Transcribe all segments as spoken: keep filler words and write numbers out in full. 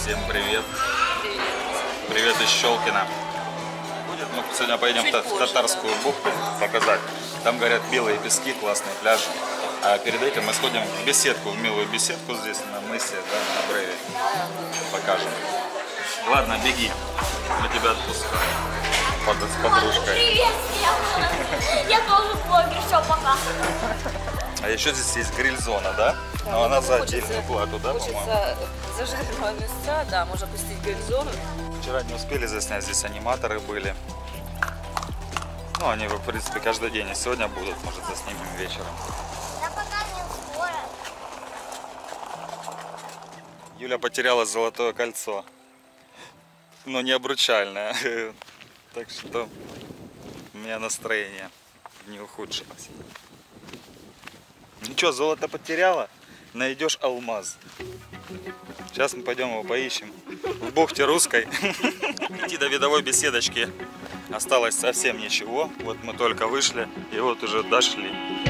Всем привет. Привет из Щелкина. Мы сегодня поедем в Татарскую бухту показать. Там, говорят, белые пески, классные пляжи. А перед этим мы сходим в беседку, в милую беседку здесь на мысе, да, на Бреве. Покажем. Ладно, беги. Мы тебя отпускаем. Под, с подружкой. Привет, я тоже блогер, все, пока. А еще здесь есть гриль-зона, да? Но ну, она за отдельную плату, да, по-моему? Хочется зажаренного мяса, да, можно пустить гриль-зону. Вчера не успели заснять, здесь аниматоры были. Ну, они, в принципе, каждый день, и сегодня будут, может, заснимем вечером. Да пока не скоро. Юля потеряла золотое кольцо, но не обручальное, так что у меня настроение не ухудшилось. Ничего, золото потеряла, найдешь алмаз. Сейчас мы пойдем его поищем в бухте Русской. Идти до видовой беседочки осталось совсем ничего. Вот мы только вышли и вот уже дошли.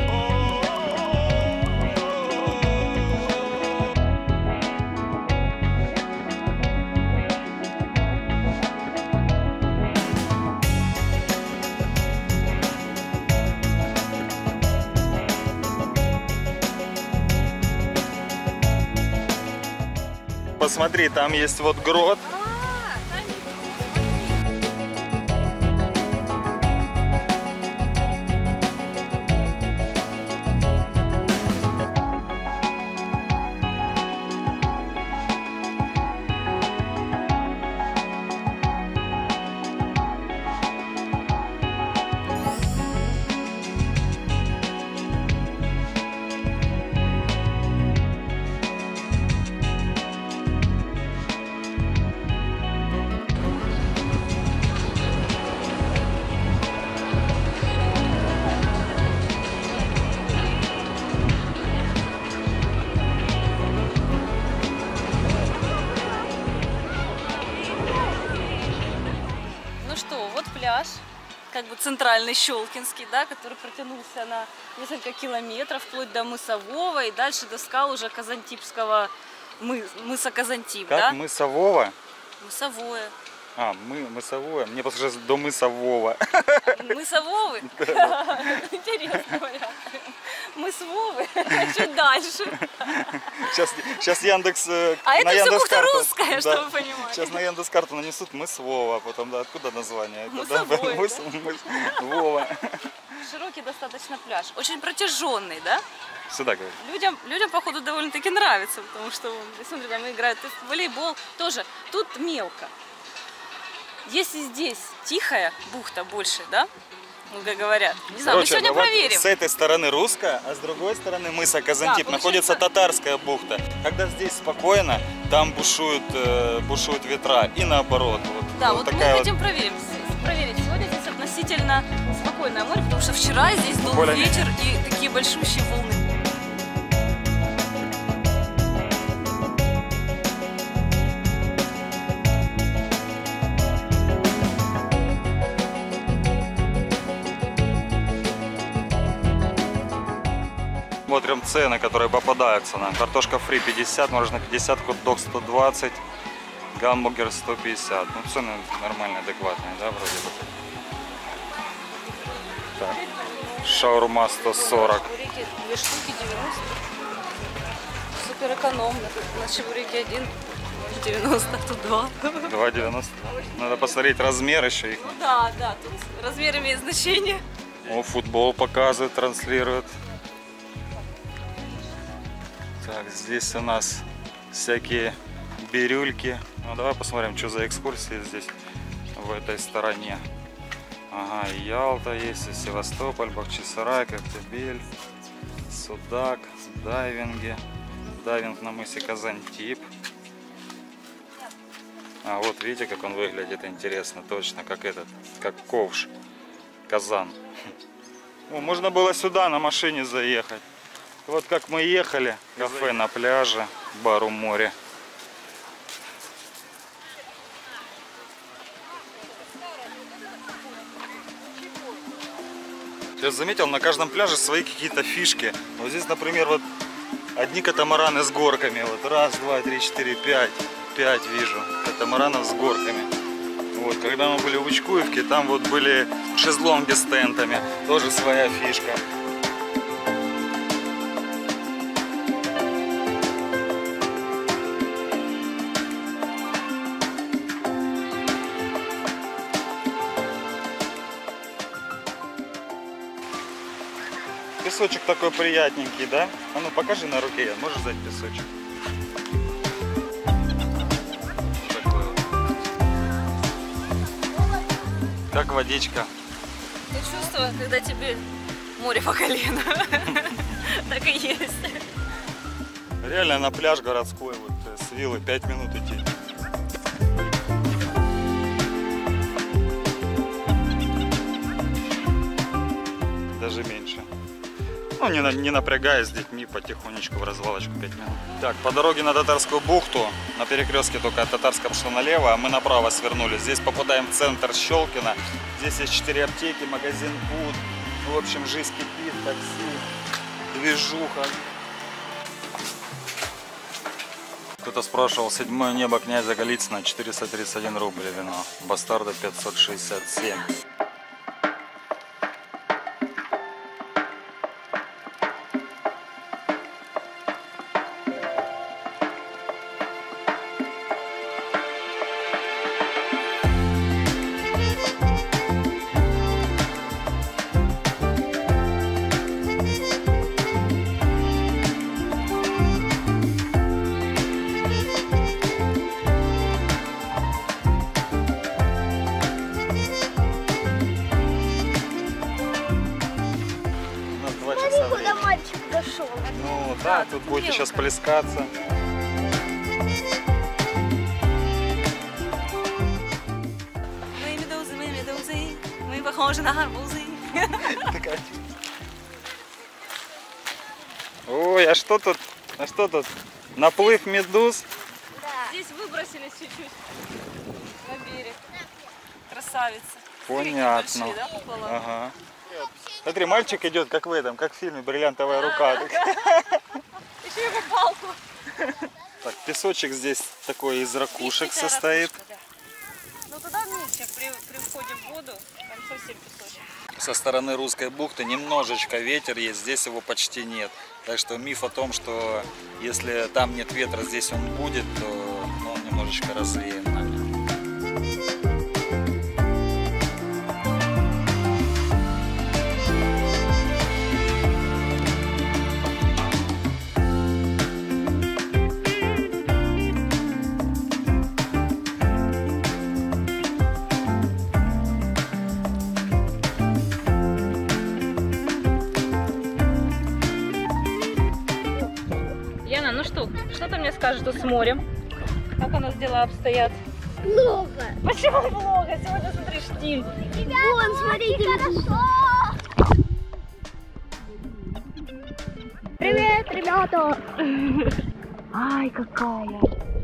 Посмотри, там есть вот грот. Пляж, как бы центральный Щелкинский, да, который протянулся на несколько километров, вплоть до Мысового и дальше до скал уже Казантипского мы, мыса Казантип. Как да? Мысового? Мысовое. А, мы, Мысовое. Мне просто сейчас до Мысового. Мысового? Интересно вариант. Мысового? Чуть дальше. Сейчас, сейчас Яндекс... А это все бухта Русская, чтобы вы понимали. Сейчас на Яндекс.Карту нанесут Мысового, потом, да, откуда название? Мысовое. Вова. Широкий достаточно пляж. Очень протяженный, да? Сюда, говорит. Людям, людям, походу, довольно-таки нравится, потому что, смотри, там играют в волейбол. Тоже тут мелко. Если здесь тихая бухта больше, да? Ну, как говорят. Не знаю, Короче, мы сегодня вот проверим. С этой стороны Русская, а с другой стороны мыса Казантип, да, находится Татарская бухта. Когда здесь спокойно, там бушуют, э, бушуют ветра и наоборот. Вот, да, вот вот такая мы вот... хотим проверить. проверить. Сегодня здесь относительно спокойное море, потому что вчера здесь был Более ветер и такие большущие волны. Смотрим цены, которые попадаются нам. Картошка фри пятьдесят, мороженое пятьдесят, хот-дог сто двадцать, гамбургер сто пятьдесят. Ну, цены нормальные, адекватные, да, вроде бы. Так. Шаурма сто сорок. Чебуреки две штуки девяносто. Супер экономно. На чебуреки один девяносто, тут два. два девяносто. Надо посмотреть размер еще их. Ну да, да, тут размер имеет значение. О, футбол показывает, транслирует. Так, здесь у нас всякие бирюльки. Ну, давай посмотрим, что за экскурсии здесь в этой стороне. Ага, и Ялта есть, и Севастополь, Бахчисарай, Коктебель, Судак, дайвинги. Дайвинг на мысе Казантип. А вот видите, как он выглядит, интересно, точно, как этот, как ковш, казан. О, можно было сюда на машине заехать. Вот как мы ехали, кафе на пляже, бар у моря. Я заметил, на каждом пляже свои какие-то фишки. Вот здесь, например, вот одни катамараны с горками. Вот раз, два, три, четыре, пять. пять вижу катамаранов с горками. Вот, когда мы были в Учкуевке, там вот были шезлонги с тентами, тоже своя фишка. Песочек такой приятненький, да? А ну покажи на руке, можешь взять песочек? Такой вот. Как водичка. Ты чувствуешь, когда тебе море по колено. Так и есть. Реально на пляж городской, вот с виллы пять минут идти. Даже меньше. Ну, не, не напрягаясь с детьми, потихонечку в развалочку пять минут. Так, по дороге на Татарскую бухту, на перекрестке только от Татарска пошло налево, а мы направо свернули. Здесь попадаем в центр Щелкино. Здесь есть четыре аптеки, магазин Буд. В общем, жизнь кипит, такси, движуха. Кто-то спрашивал, седьмое небо князя Голицына, четыреста тридцать один рубль вино. Бастарда пятьсот шестьдесят семь. Куда мальчик дошел? Ну да, да тут будете сейчас плескаться. Мы медузы, мы медузы, мы похожи на арбузы. Ой, а что тут? А что тут? Наплыв медуз? Да. Здесь выбросились чуть-чуть на берег. Красавица. Понятно. Большие, да, пополам? Ага. Смотри, мальчик идет, как в этом, как в фильме «Бриллиантовая рука». Еще его палку. Так, песочек здесь такой из ракушек состоит. Ракушка, да. Ну туда меньше, при, при входе в воду, там совсем песочек. Со стороны Русской бухты немножечко ветер есть, здесь его почти нет. Так что миф о том, что если там нет ветра, здесь он будет, то он немножечко развеян. Яна, ну что, что ты мне скажешь тут с морем? Как у нас дела обстоят? Плохо. Почему плохо? Сегодня, смотри, штиль. Вон, смотрите, хорошо. Привет, ребята. Ай, какая!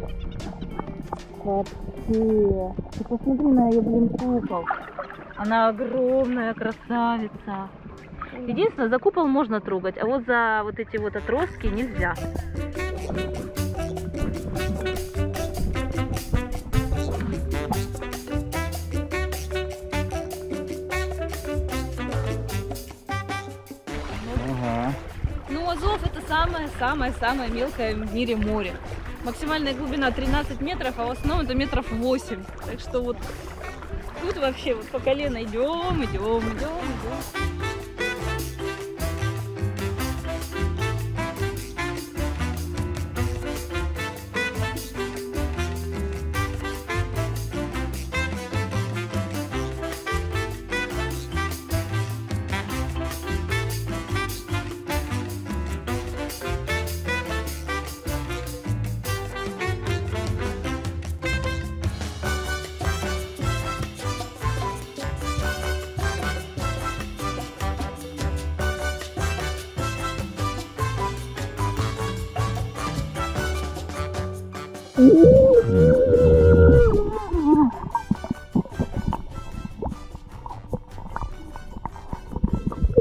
Вообще! Ты посмотри на ее, блин, купол. Она огромная красавица. Единственное, за купол можно трогать, а вот за вот эти вот отростки нельзя. Ага. Ну, Азов это самое-самое-самое мелкое в мире море. Максимальная глубина тринадцать метров, а в основном это метров восемь. Так что вот тут вообще вот по колено идем, идем, идем, идем.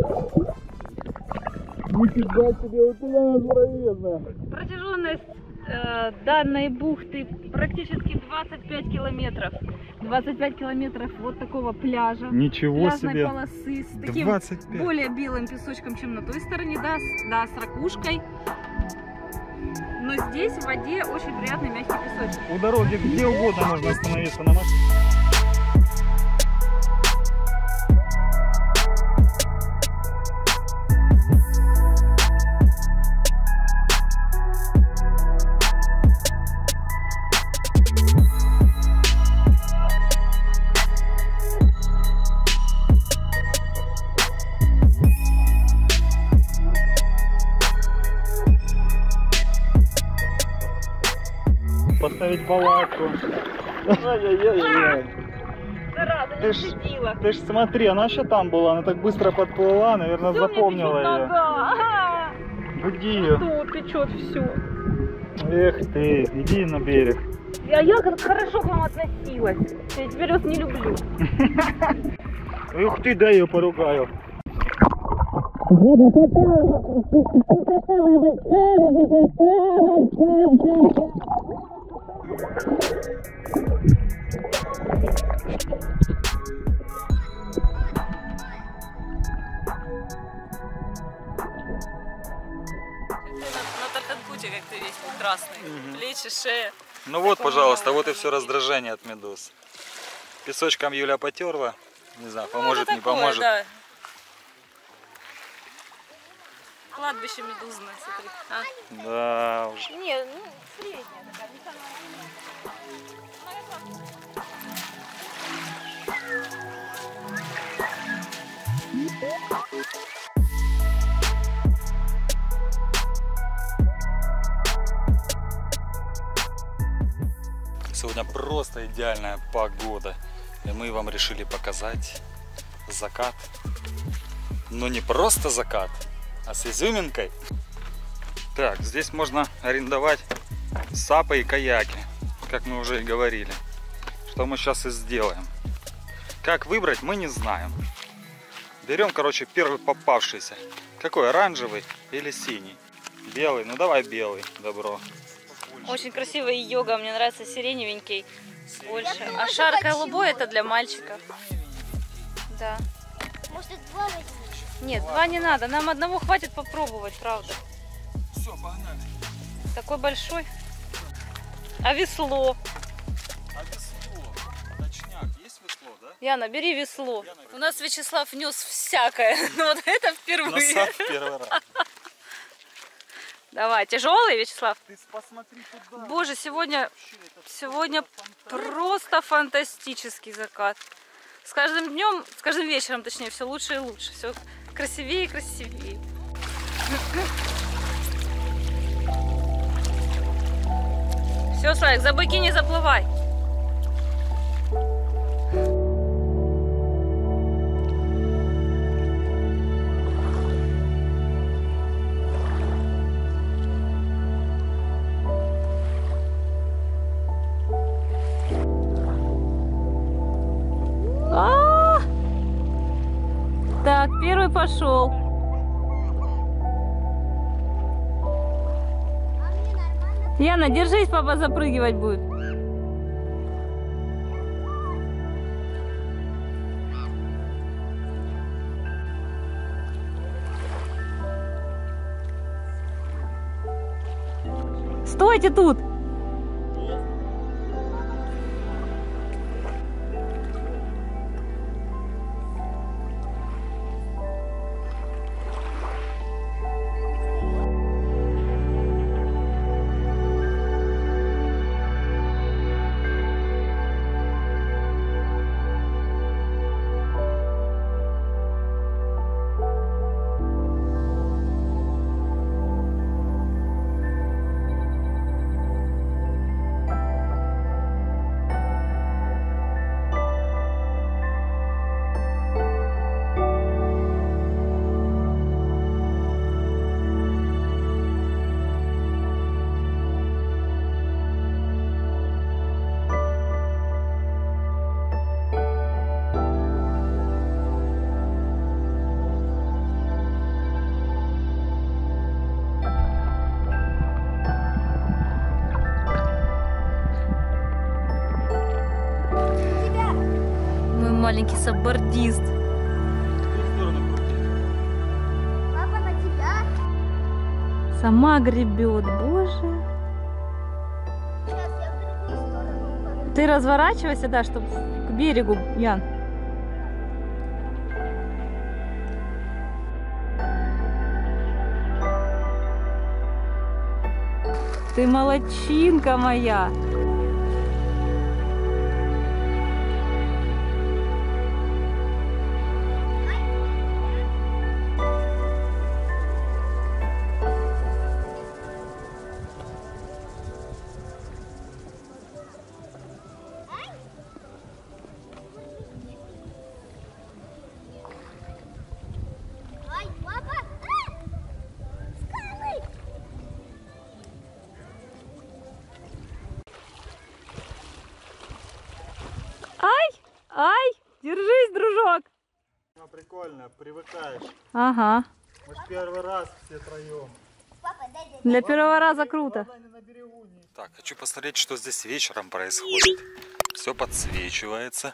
Нифига себе, вот она здоровенная. Протяженность э, данной бухты практически двадцать пять километров. двадцать пять километров вот такого пляжа. Ничего пляжной себе. полосы с таким двадцать пять. более белым песочком, чем на той стороне, да, с, да, с ракушкой. Но здесь в воде очень приятный мягкий песочек. У дороги где угодно можно остановиться на машине. Поставить палатку. Ай-яй-яй-яй. Зараза, Ты не ж, следила. ты ж смотри, она еще там была, она так быстро подплыла, наверное, Всё, запомнила мне печет ее. нога. Ага. Буди ее. Тут течет все. Эх ты, иди на берег. А я как хорошо к вам относилась. Я теперь вас не люблю. Ух ты, дай ее поругаю. На Тарханкуте как ты весь красный. Плечи, шея. Ну вот, пожалуйста, вот и все раздражение от медуз. Песочком Юля потерла. Не знаю, поможет, Ну, не такое, поможет. да. Кладбище медузное, смотри. А? Да уж. Не, ну, средняя такая, не самая. Сегодня просто идеальная погода. И мы вам решили показать закат. Но не просто закат, а с изюминкой. Так, здесь можно арендовать сапы и каяки, как мы уже и говорили. Что мы сейчас и сделаем. Как выбрать, мы не знаем. Берем, короче, первый попавшийся. Какой, оранжевый или синий? Белый, ну давай белый, добро. Очень красивый йога, мне нравится сиреневенький больше. А шар голубой это для мальчиков. Да. Может, два возьмешь? Нет, два не надо, нам одного хватит попробовать, правда. Все, погнали. Такой большой. А весло? А весло? Точняк, есть весло, да? Яна, бери весло. У нас Вячеслав нес всякое, но вот это впервые. Насад первый раз. Давай, тяжелый, Вячеслав? Ты посмотри туда. Боже, сегодня, сегодня просто фантастический закат. С каждым днем, с каждым вечером, точнее, все лучше и лучше. Все красивее и красивее. Все, Славик, за быки не заплывай. А-а-а! Так, первый пошел. Яна, держись, папа запрыгивать будет. Стойте тут! маленький саббордист. Папа, на тебя. Сама гребет, боже. Сейчас я в другую сторону. Ты разворачивайся, да, чтобы к берегу, Ян. Ты молодчинка моя. Ай, папа. А! Скалы. Ай, ай, держись, дружок. Ну, прикольно, привыкаешь. Ага, Мы ж первый раз все троем. Папа, дай, дай. для первого раза круто. Главное, не на берегу не. Так, хочу посмотреть, что здесь вечером происходит. Все подсвечивается.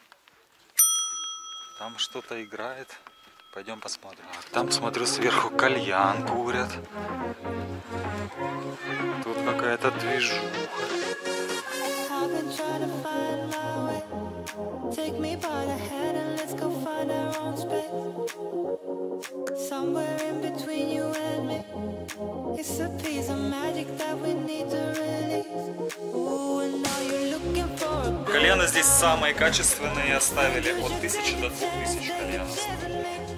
Там что-то играет. Пойдем посмотрим. Так, там, смотрю, сверху кальян курят. Тут какая-то движуха. I've been trying to find my way. Take me by the hand and let's go find our own space. Somewhere in between you and me. It's a piece of magic that we need to release. Ooh, and now you're looking for a Кальяны здесь самые качественные оставили. От тысячи до двух тысяч кальянов. doesn't make